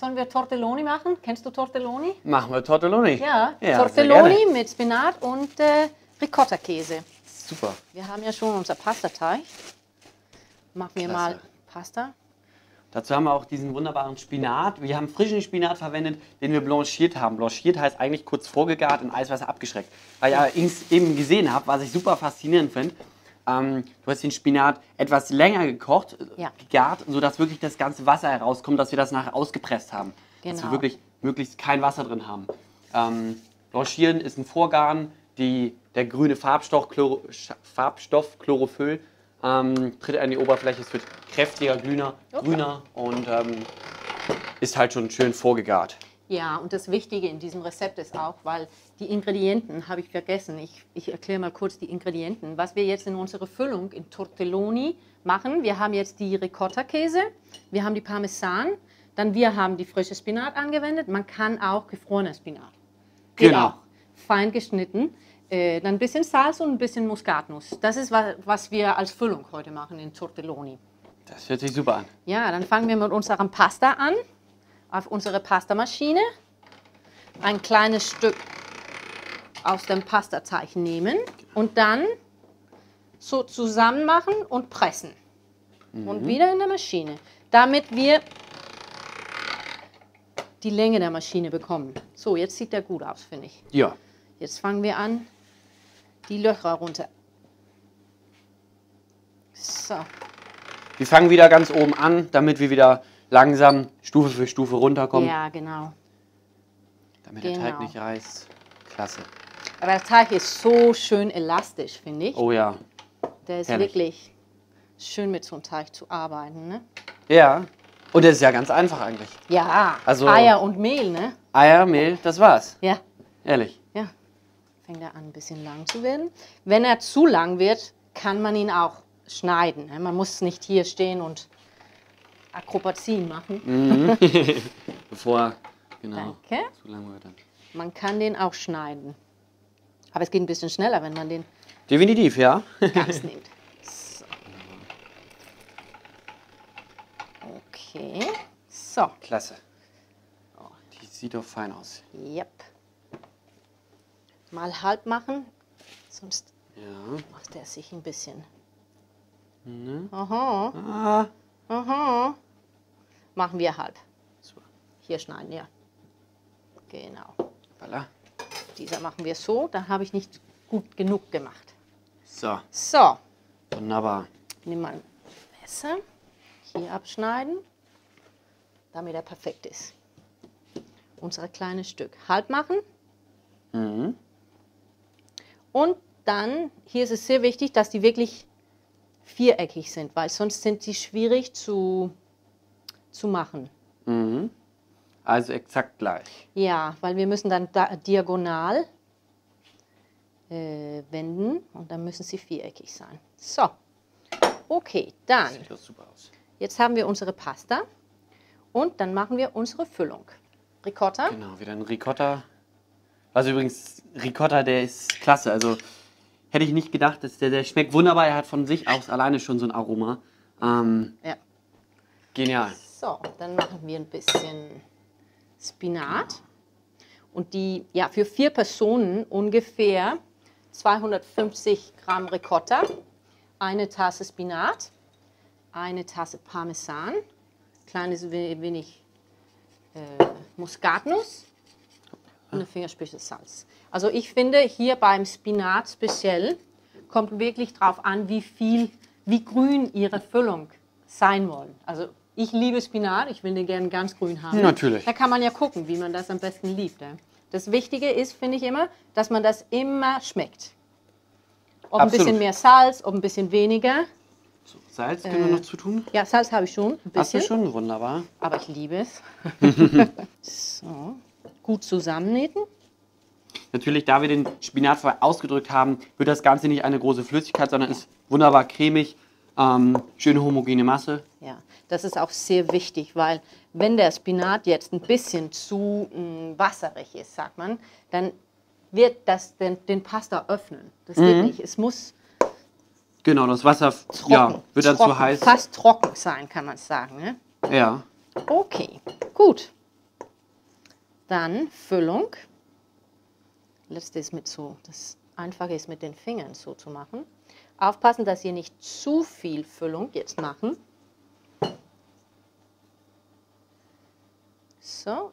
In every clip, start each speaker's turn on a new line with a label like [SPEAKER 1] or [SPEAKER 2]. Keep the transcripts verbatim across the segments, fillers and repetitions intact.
[SPEAKER 1] sollen wir Tortelloni machen? Kennst du Tortelloni?
[SPEAKER 2] Machen wir Tortelloni.
[SPEAKER 1] Ja,
[SPEAKER 2] ja
[SPEAKER 1] Tortelloni mit Spinat und äh, Ricotta-Käse.
[SPEAKER 2] Super.
[SPEAKER 1] Wir haben ja schon unser Pastateig. Machen wir
[SPEAKER 2] Klasse.
[SPEAKER 1] mal Pasta.
[SPEAKER 2] Dazu haben wir auch diesen wunderbaren Spinat. Wir haben frischen Spinat verwendet, den wir blanchiert haben. Blanchiert heißt eigentlich kurz vorgegart in Eiswasser abgeschreckt. Weil ich allerdings eben gesehen habe, was ich super faszinierend finde, ähm, du hast den Spinat etwas länger gekocht,
[SPEAKER 1] Ja.
[SPEAKER 2] gegart, sodass wirklich das ganze Wasser herauskommt, dass wir das nachher ausgepresst haben. Dass wir
[SPEAKER 1] Genau.
[SPEAKER 2] wirklich möglichst kein Wasser drin haben. Ähm, Blanchieren ist ein Vorgaren, die, der grüne Farbstoff, Chloro, Farbstoff Chlorophyll, ähm, tritt an die Oberfläche, es wird kräftiger, grüner,
[SPEAKER 1] Okay.
[SPEAKER 2] grüner und ähm, ist halt schon schön vorgegart.
[SPEAKER 1] Ja, und das Wichtige in diesem Rezept ist auch, weil die Ingredienten habe ich vergessen. Ich, ich erkläre mal kurz die Ingredienten. Was wir jetzt in unserer Füllung in Tortelloni machen, wir haben jetzt die Ricotta-Käse, wir haben die Parmesan, dann wir haben die frische Spinat angewendet. Man kann auch gefrorener Spinat. Geht
[SPEAKER 2] Genau.
[SPEAKER 1] auch. Fein geschnitten. Äh, dann ein bisschen Salz und ein bisschen Muskatnuss. Das ist, was, was wir als Füllung heute machen in Tortelloni.
[SPEAKER 2] Das hört sich super an.
[SPEAKER 1] Ja, dann fangen wir mit unserem Pasta an. Auf unsere Pastamaschine. Ein kleines Stück aus dem Pastateig nehmen und dann so zusammen machen und pressen.
[SPEAKER 2] Mhm.
[SPEAKER 1] Und wieder in der Maschine, damit wir die Länge der Maschine bekommen. So, jetzt sieht der gut aus, finde ich.
[SPEAKER 2] Ja.
[SPEAKER 1] Jetzt fangen wir an, die Löcher runter. So.
[SPEAKER 2] Wir fangen wieder ganz oben an, damit wir wieder langsam Stufe für Stufe runterkommen.
[SPEAKER 1] Ja, genau.
[SPEAKER 2] Damit der Teig
[SPEAKER 1] genau.
[SPEAKER 2] nicht reißt. Klasse.
[SPEAKER 1] Aber der Teig ist so schön elastisch, finde ich.
[SPEAKER 2] Oh ja.
[SPEAKER 1] Der ist
[SPEAKER 2] herrlich.
[SPEAKER 1] wirklich schön mit so einem Teig zu arbeiten, ne?
[SPEAKER 2] Ja. Und das ist ja ganz einfach eigentlich.
[SPEAKER 1] Ja,
[SPEAKER 2] Also-
[SPEAKER 1] Eier und Mehl, ne?
[SPEAKER 2] Eier, Mehl, das war's.
[SPEAKER 1] Ja,
[SPEAKER 2] Ehrlich.
[SPEAKER 1] ja. Fängt er an, ein bisschen lang zu werden. Wenn er zu lang wird, kann man ihn auch schneiden. Ne? Man muss nicht hier stehen und Akrobazien machen.
[SPEAKER 2] Bevor, genau,
[SPEAKER 1] Danke.
[SPEAKER 2] zu lang wird dann.
[SPEAKER 1] Man kann den auch schneiden. Aber es geht ein bisschen schneller, wenn man den
[SPEAKER 2] Definitiv, ja.
[SPEAKER 1] ganz nimmt. So. Okay. So.
[SPEAKER 2] Klasse. Oh, die sieht doch fein aus.
[SPEAKER 1] Yep. Mal halb machen, sonst
[SPEAKER 2] Ja.
[SPEAKER 1] macht er sich ein bisschen.
[SPEAKER 2] Ne?
[SPEAKER 1] Aha,
[SPEAKER 2] Ah.
[SPEAKER 1] aha. Machen wir halb.
[SPEAKER 2] So.
[SPEAKER 1] Hier schneiden, ja. Genau.
[SPEAKER 2] Voilà.
[SPEAKER 1] Dieser machen wir so, da habe ich nicht gut genug gemacht.
[SPEAKER 2] So,
[SPEAKER 1] So,
[SPEAKER 2] wunderbar.
[SPEAKER 1] nimm mal ein Messer, hier abschneiden, damit er perfekt ist. Unser kleines Stück halb machen.
[SPEAKER 2] Mhm.
[SPEAKER 1] Und dann, hier ist es sehr wichtig, dass die wirklich viereckig sind, weil sonst sind sie schwierig zu, zu machen.
[SPEAKER 2] Mhm. Also exakt gleich.
[SPEAKER 1] Ja, weil wir müssen dann da, diagonal äh, wenden und dann müssen sie viereckig sein. So, okay, dann,
[SPEAKER 2] Sieht doch super aus.
[SPEAKER 1] jetzt haben wir unsere Pasta und dann machen wir unsere Füllung. Ricotta,
[SPEAKER 2] Genau, wieder ein Ricotta. Also übrigens, Ricotta, der ist klasse. Also hätte ich nicht gedacht, dass der, der schmeckt wunderbar. Er hat von sich aus alleine schon so ein Aroma. Ähm,
[SPEAKER 1] ja.
[SPEAKER 2] genial.
[SPEAKER 1] So, dann machen wir ein bisschen Spinat. Und die, ja, für vier Personen ungefähr zweihundertfünfzig Gramm Ricotta, eine Tasse Spinat, eine Tasse Parmesan, kleines wenig äh, Muskatnuss und eine Fingerspitze Salz. Also ich finde, hier beim Spinat speziell kommt wirklich drauf an, wie viel, wie grün Ihre Füllung sein wollen. Also ich liebe Spinat, ich will den gerne ganz grün haben.
[SPEAKER 2] Natürlich.
[SPEAKER 1] Da kann man ja gucken, wie man das am besten liebt. Ja. Das Wichtige ist, finde ich immer, dass man das immer schmeckt. Ob ein
[SPEAKER 2] Absolut.
[SPEAKER 1] bisschen mehr Salz, ob ein bisschen weniger.
[SPEAKER 2] So, Salz können wir noch zu tun.
[SPEAKER 1] Ja, Salz habe ich schon, ein
[SPEAKER 2] Hast du
[SPEAKER 1] bisschen.
[SPEAKER 2] schon? Wunderbar.
[SPEAKER 1] Aber ich liebe es. So, gut zusammennähen.
[SPEAKER 2] Natürlich, da wir den Spinat vorher ausgedrückt haben, wird das Ganze nicht eine große Flüssigkeit, sondern ist wunderbar cremig, ähm, schöne homogene Masse.
[SPEAKER 1] Ja, das ist auch sehr wichtig, weil wenn der Spinat jetzt ein bisschen zu mh, wasserig ist, sagt man, dann wird das den, den Pasta öffnen. Das geht nicht. Es muss
[SPEAKER 2] Genau, das Wasser
[SPEAKER 1] trocken,
[SPEAKER 2] ja, wird dann
[SPEAKER 1] trocken,
[SPEAKER 2] zu heiß.
[SPEAKER 1] fast trocken sein, kann man sagen. Ne?
[SPEAKER 2] Ja.
[SPEAKER 1] Okay, gut. Dann Füllung. Letzte ist mit so, das Einfache ist mit den Fingern so zu machen. Aufpassen, dass ihr nicht zu viel Füllung jetzt machen. So.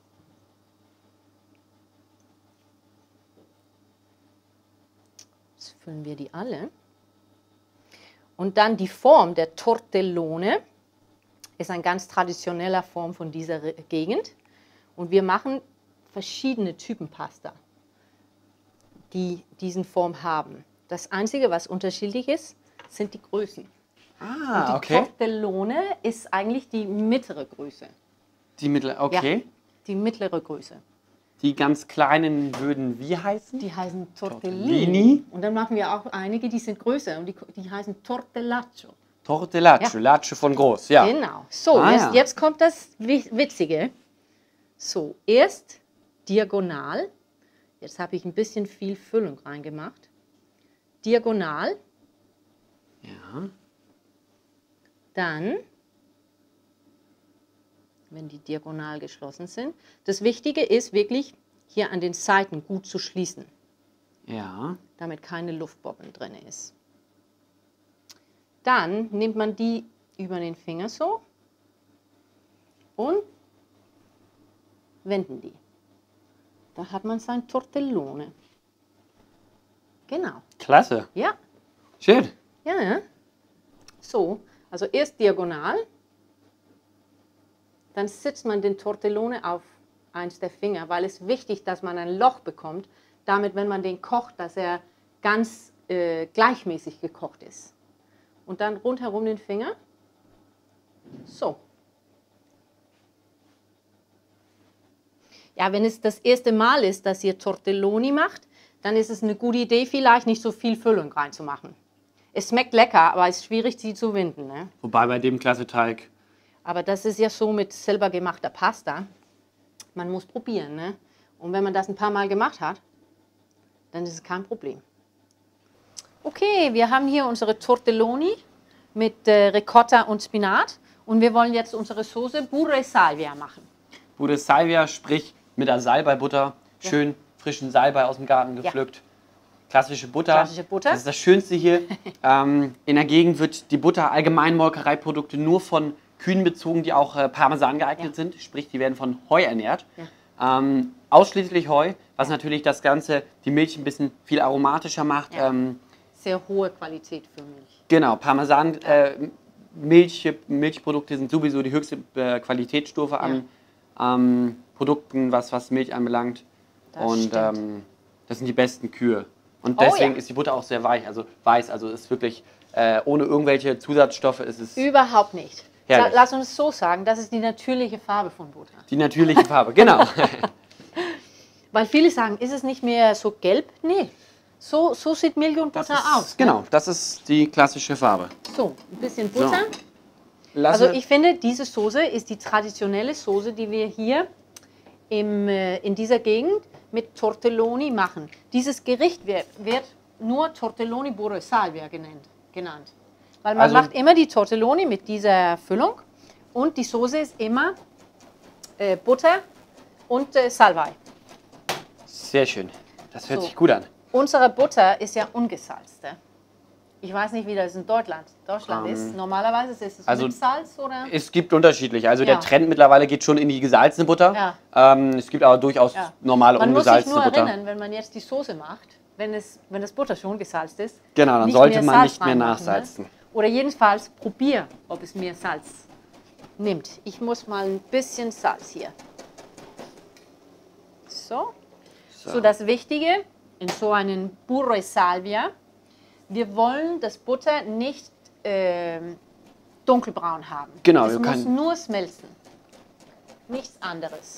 [SPEAKER 1] Jetzt füllen wir die alle. Und dann die Form der Tortellone ist eine ganz traditionelle Form von dieser Gegend. Und wir machen verschiedene Typen Pasta, die diesen Form haben. Das Einzige, was unterschiedlich ist, sind die Größen.
[SPEAKER 2] Ah,
[SPEAKER 1] Und die
[SPEAKER 2] okay.
[SPEAKER 1] Tortellone ist eigentlich die mittlere Größe.
[SPEAKER 2] Die mittlere, okay.
[SPEAKER 1] Ja, die mittlere Größe.
[SPEAKER 2] Die ganz kleinen würden wie heißen?
[SPEAKER 1] Die heißen Tortellini.
[SPEAKER 2] Tortellini.
[SPEAKER 1] Und dann machen wir auch einige, die sind größer und die, die heißen Tortellaccio.
[SPEAKER 2] Tortellaccio,
[SPEAKER 1] Ja.
[SPEAKER 2] Laccio von groß, ja.
[SPEAKER 1] Genau. So,
[SPEAKER 2] Ah,
[SPEAKER 1] jetzt,
[SPEAKER 2] ja.
[SPEAKER 1] jetzt kommt das Wi- Witzige. So, erst diagonal. Jetzt habe ich ein bisschen viel Füllung reingemacht. Diagonal.
[SPEAKER 2] Ja.
[SPEAKER 1] Dann, wenn die diagonal geschlossen sind. Das Wichtige ist wirklich, hier an den Seiten gut zu schließen,
[SPEAKER 2] Ja.
[SPEAKER 1] damit keine Luftbobben drin ist. Dann nimmt man die über den Finger so und wenden die. Da hat man sein Tortellone. Genau.
[SPEAKER 2] Klasse.
[SPEAKER 1] Ja,
[SPEAKER 2] Schön.
[SPEAKER 1] ja, ja. So, also erst diagonal, dann setzt man den Tortellone auf eins der Finger, weil es wichtig ist, dass man ein Loch bekommt, damit, wenn man den kocht, dass er ganz äh, gleichmäßig gekocht ist. Und dann rundherum den Finger. So. Ja, wenn es das erste Mal ist, dass ihr Tortelloni macht, dann ist es eine gute Idee, vielleicht nicht so viel Füllung reinzumachen. Es schmeckt lecker, aber es ist schwierig, sie zu winden. Ne?
[SPEAKER 2] Wobei bei dem klasse Teig.
[SPEAKER 1] Aber das ist ja so mit selber gemachter Pasta. Man muss probieren. Ne? Und wenn man das ein paar Mal gemacht hat, dann ist es kein Problem. Okay, wir haben hier unsere Tortelloni mit äh, Ricotta und Spinat. Und wir wollen jetzt unsere Soße Burro e Salvia machen.
[SPEAKER 2] Bude Salvia, sprich mit der Salbei-Butter. Schön frischen Salbei aus dem Garten gepflückt. Klassische Butter.
[SPEAKER 1] Klassische Butter.
[SPEAKER 2] Das ist das Schönste hier. ähm, in der Gegend wird die Butter, allgemein Molkereiprodukte, nur von Kühen bezogen, die auch äh, Parmesan geeignet
[SPEAKER 1] Ja.
[SPEAKER 2] sind. Sprich, die werden von Heu ernährt.
[SPEAKER 1] Ja.
[SPEAKER 2] Ähm, ausschließlich Heu, was natürlich das Ganze, die Milch ein bisschen viel aromatischer macht.
[SPEAKER 1] Ja.
[SPEAKER 2] Ähm,
[SPEAKER 1] Sehr hohe Qualität für Milch.
[SPEAKER 2] genau, Parmesan, äh, Milch, Milchprodukte sind sowieso die höchste äh, Qualitätsstufe an ähm, Produkten, was, was Milch anbelangt.
[SPEAKER 1] Das
[SPEAKER 2] Und
[SPEAKER 1] stimmt.
[SPEAKER 2] ähm, das sind die besten Kühe. Und
[SPEAKER 1] Oh,
[SPEAKER 2] deswegen
[SPEAKER 1] ja.
[SPEAKER 2] ist die Butter auch sehr weich, also weiß, also ist wirklich äh, ohne irgendwelche Zusatzstoffe ist es
[SPEAKER 1] Überhaupt nicht.
[SPEAKER 2] Herrlich.
[SPEAKER 1] La- Lass uns so sagen, das ist die natürliche Farbe von Butter.
[SPEAKER 2] die natürliche Farbe. Genau.
[SPEAKER 1] Weil viele sagen, ist es nicht mehr so gelb? Nee, so, so sieht Milch und
[SPEAKER 2] Das
[SPEAKER 1] Butter
[SPEAKER 2] ist,
[SPEAKER 1] aus. Ne?
[SPEAKER 2] genau, das ist die klassische Farbe.
[SPEAKER 1] So, ein bisschen Butter.
[SPEAKER 2] Lasse,
[SPEAKER 1] Also ich finde, diese Soße ist die traditionelle Soße, die wir hier im, äh, in dieser Gegend mit Tortelloni machen. Dieses Gericht wird, wird nur Tortelloni Burro e Salvia genannt. genannt. Weil man
[SPEAKER 2] Also-
[SPEAKER 1] macht immer die Tortelloni mit dieser Füllung und die Soße ist immer äh, Butter und äh, Salbei.
[SPEAKER 2] sehr schön. Das hört
[SPEAKER 1] So.
[SPEAKER 2] sich gut an.
[SPEAKER 1] Unsere Butter ist ja ungesalzte. Ich weiß nicht, wie das in Deutschland, Deutschland
[SPEAKER 2] Ähm,
[SPEAKER 1] ist. Normalerweise ist es
[SPEAKER 2] also
[SPEAKER 1] mit Salz oder?
[SPEAKER 2] Es gibt unterschiedliche. Also der
[SPEAKER 1] Ja.
[SPEAKER 2] Trend mittlerweile geht schon in die gesalzene Butter.
[SPEAKER 1] Ja.
[SPEAKER 2] Ähm, es gibt aber durchaus
[SPEAKER 1] Ja.
[SPEAKER 2] normale
[SPEAKER 1] Man muss sich
[SPEAKER 2] ungesalzene
[SPEAKER 1] nur
[SPEAKER 2] Butter.
[SPEAKER 1] erinnern, wenn man jetzt die Soße macht, wenn, es, wenn das Butter schon gesalzt ist.
[SPEAKER 2] Genau, dann
[SPEAKER 1] nicht
[SPEAKER 2] sollte
[SPEAKER 1] mehr
[SPEAKER 2] man
[SPEAKER 1] Salz
[SPEAKER 2] nicht mehr
[SPEAKER 1] reinmachen,
[SPEAKER 2] nachsalzen.
[SPEAKER 1] Ne? Oder jedenfalls probier, ob es mehr Salz nimmt. Ich muss mal ein bisschen Salz hier. So. So, das Wichtige in so einem Burro e Salvia, wir wollen das Butter nicht ähm, dunkelbraun haben.
[SPEAKER 2] Genau,
[SPEAKER 1] es
[SPEAKER 2] wir
[SPEAKER 1] muss
[SPEAKER 2] können-
[SPEAKER 1] nur schmelzen. Nichts anderes.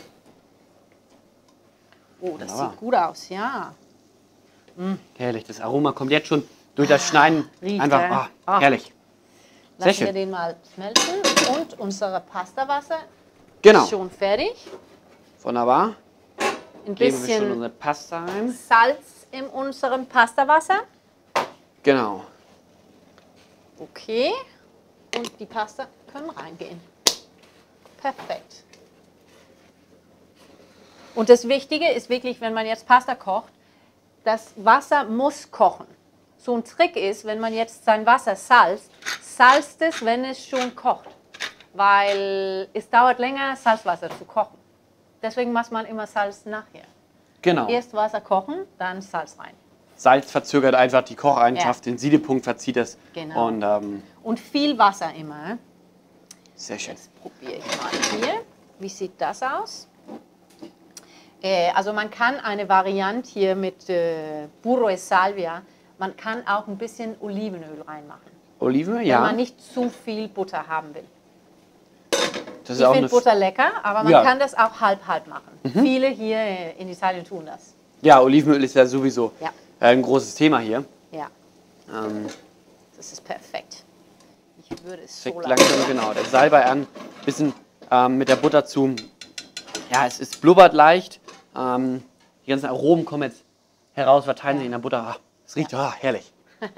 [SPEAKER 1] Oh, das
[SPEAKER 2] Wunderbar.
[SPEAKER 1] sieht gut aus, ja.
[SPEAKER 2] Herrlich, das Aroma kommt jetzt schon durch das Schneiden.
[SPEAKER 1] riecht,
[SPEAKER 2] Einfach,
[SPEAKER 1] äh.
[SPEAKER 2] ah,
[SPEAKER 1] Ah.
[SPEAKER 2] herrlich. Sehr
[SPEAKER 1] Lassen wir
[SPEAKER 2] schön.
[SPEAKER 1] den mal schmelzen und unser Pastawasser
[SPEAKER 2] Genau,
[SPEAKER 1] ist schon fertig.
[SPEAKER 2] wunderbar.
[SPEAKER 1] Ein
[SPEAKER 2] Geben wir schon
[SPEAKER 1] bisschen
[SPEAKER 2] unsere Pasta rein.
[SPEAKER 1] Salz in unserem Pastawasser.
[SPEAKER 2] Genau.
[SPEAKER 1] Okay. Und die Pasta können reingehen. Perfekt. Und das Wichtige ist wirklich, wenn man jetzt Pasta kocht, das Wasser muss kochen. So ein Trick ist, wenn man jetzt sein Wasser salzt, salzt es, wenn es schon kocht. Weil es dauert länger, Salzwasser zu kochen. Deswegen macht man immer Salz nachher.
[SPEAKER 2] Genau.
[SPEAKER 1] Erst Wasser kochen, dann Salz rein.
[SPEAKER 2] Salz verzögert einfach die Kocheigenschaft,
[SPEAKER 1] Ja.
[SPEAKER 2] den Siedepunkt verzieht es.
[SPEAKER 1] Genau.
[SPEAKER 2] Und ähm,
[SPEAKER 1] Und viel Wasser immer.
[SPEAKER 2] sehr schön.
[SPEAKER 1] Jetzt probiere ich mal hier. Wie sieht das aus? Äh, also man kann eine Variante hier mit äh, Burro e Salvia, man kann auch ein bisschen Olivenöl reinmachen.
[SPEAKER 2] Olivenöl,
[SPEAKER 1] Wenn
[SPEAKER 2] ja.
[SPEAKER 1] man nicht zu viel Butter haben will.
[SPEAKER 2] Das ist
[SPEAKER 1] Ich
[SPEAKER 2] auch
[SPEAKER 1] finde
[SPEAKER 2] eine
[SPEAKER 1] Butter lecker, aber man
[SPEAKER 2] Ja.
[SPEAKER 1] kann das auch halb-halb machen. Viele hier in Italien tun das.
[SPEAKER 2] Ja, Olivenöl ist ja sowieso
[SPEAKER 1] Ja.
[SPEAKER 2] äh, ein großes Thema hier.
[SPEAKER 1] Ja,
[SPEAKER 2] Ähm,
[SPEAKER 1] das ist perfekt. Ich würde es so
[SPEAKER 2] fängt
[SPEAKER 1] lassen.
[SPEAKER 2] langsam, genau, der Salbei an, bisschen ähm, mit der Butter zu. Ja, es ist blubbert leicht. Ähm, die ganzen Aromen kommen jetzt heraus, verteilen
[SPEAKER 1] Ja.
[SPEAKER 2] sich in der Butter. Ah, es riecht ah, herrlich.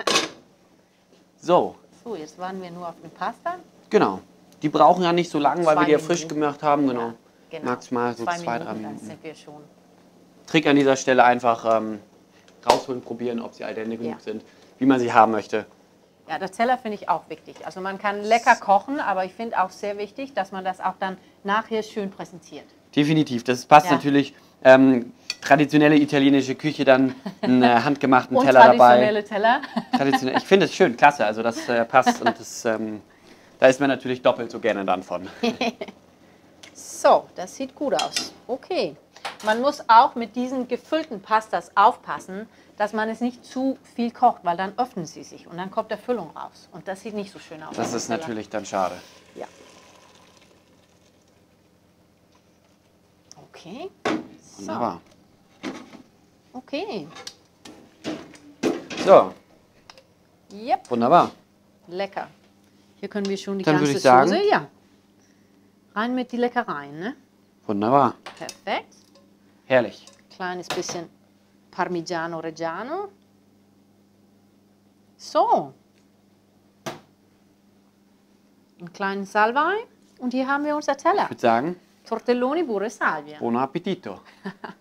[SPEAKER 2] So,
[SPEAKER 1] So, jetzt waren wir nur auf dem Pasta.
[SPEAKER 2] genau. Die brauchen ja nicht so lange, weil
[SPEAKER 1] Zwei
[SPEAKER 2] wir die ja frisch
[SPEAKER 1] Minuten.
[SPEAKER 2] gemacht haben. Genau.
[SPEAKER 1] Ja, genau.
[SPEAKER 2] Maximal so zwei, drei
[SPEAKER 1] Dann
[SPEAKER 2] Minuten.
[SPEAKER 1] sind wir schon.
[SPEAKER 2] Trick an dieser Stelle einfach ähm, rausholen, probieren, ob sie al dente genug
[SPEAKER 1] Ja.
[SPEAKER 2] sind, wie man sie haben möchte.
[SPEAKER 1] Ja, der Teller finde ich auch wichtig. Also man kann lecker kochen, aber ich finde auch sehr wichtig, dass man das auch dann nachher schön präsentiert.
[SPEAKER 2] Definitiv. Das passt
[SPEAKER 1] Ja.
[SPEAKER 2] natürlich. Ähm, traditionelle italienische Küche, dann einen äh, handgemachten
[SPEAKER 1] Und
[SPEAKER 2] Teller dabei.
[SPEAKER 1] traditionelle Teller.
[SPEAKER 2] Traditionell. Ich finde es schön, klasse. Also das äh, passt und das, ähm, da ist man natürlich doppelt so gerne dann von.
[SPEAKER 1] So, das sieht gut aus. Okay. Man muss auch mit diesen gefüllten Pastas aufpassen, dass man es nicht zu viel kocht, weil dann öffnen sie sich und dann kommt der Füllung raus. Und das sieht nicht so schön aus.
[SPEAKER 2] Das
[SPEAKER 1] auf dem
[SPEAKER 2] ist
[SPEAKER 1] Teller.
[SPEAKER 2] natürlich dann schade.
[SPEAKER 1] Ja. Okay. So.
[SPEAKER 2] Wunderbar.
[SPEAKER 1] Okay.
[SPEAKER 2] So,
[SPEAKER 1] Yep.
[SPEAKER 2] wunderbar.
[SPEAKER 1] Lecker. Hier können wir schon die
[SPEAKER 2] Dann
[SPEAKER 1] ganze
[SPEAKER 2] würde ich sagen-
[SPEAKER 1] Soße. Ja. Rein mit die Leckereien, ne?
[SPEAKER 2] Wunderbar.
[SPEAKER 1] Perfekt.
[SPEAKER 2] Herrlich.
[SPEAKER 1] Kleines bisschen Parmigiano Reggiano. So. Einen kleinen Salbei. Und hier haben wir unser Teller.
[SPEAKER 2] Ich würde sagen,
[SPEAKER 1] Tortelloni Burro e Salvia.
[SPEAKER 2] buon appetito.